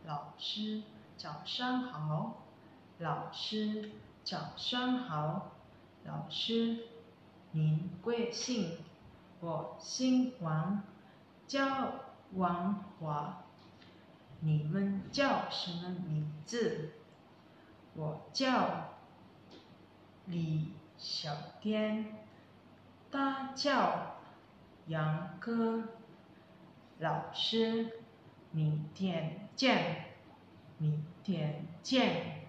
老师早上好，老师早上好，老师您贵姓？我姓王，叫王华。你们叫什么名字？我叫李小颠，他叫杨哥。老师，明天见，明天见。